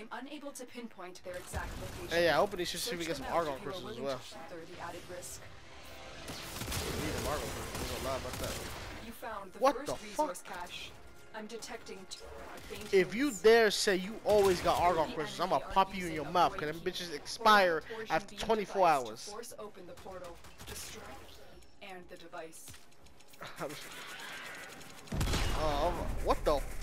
unable to pinpoint their exact location. Hey, yeah, I hope they should see if we get some argon crystals as well. The added risk. We need some argon crystals. There's a lot about that. You found the What first the resource fuck? cache. I'm detecting faint If you hints. dare say you always got argon crystals, I'm gonna pop you in your mouth, cause them bitches expire after 24 hours. Force open the portal. Destroy and the device. What the